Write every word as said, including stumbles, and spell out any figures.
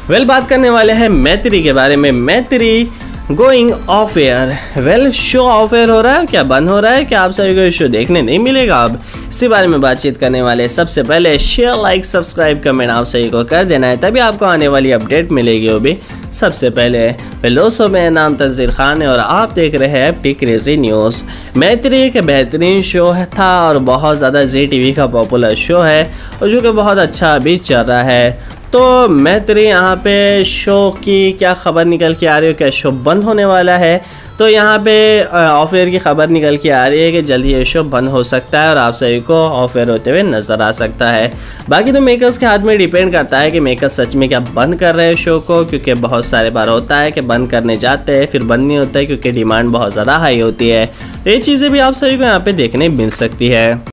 Well बात करने वाले हैं मैत्री के बारे में। Maitri going off air. Well show off air हो रहा है, क्या बंद हो रहा है, क्या आप सभी को शो देखने नहीं मिलेगा? अब इसी बारे में बातचीत करने वाले। सबसे पहले शेयर, लाइक, सब्सक्राइब, कमेंट आप सभी को कर देना है, तभी आपको आने वाली अपडेट मिलेगी। वो भी सबसे पहले। दोस्तों मेरा नाम तंजीर खान है और आप देख रहे हैं एफ टी क्रेजी न्यूज़। मैत्री एक बेहतरीन शो था और बहुत ज़्यादा जी टीवी का पॉपुलर शो है और जो कि बहुत अच्छा अभी चल रहा है। तो मैत्री यहाँ पे शो की क्या खबर निकल के आ रही है, क्या शो बंद होने वाला है? तो यहाँ पे ऑफ एयर की खबर निकल के आ रही है कि जल्द ही ये शो बंद हो सकता है और आप सभी को ऑफ एयर होते हुए नज़र आ सकता है। बाकी तो मेकर्स के हाथ में डिपेंड करता है कि मेकर्स सच में क्या बंद कर रहे हैं शो को, क्योंकि बहुत सारे बार होता है कि बंद करने जाते हैं फिर बंद नहीं होता है क्योंकि डिमांड बहुत ज़्यादा हाई होती है। ये चीज़ें भी आप सभी को यहाँ पे देखने मिल सकती है।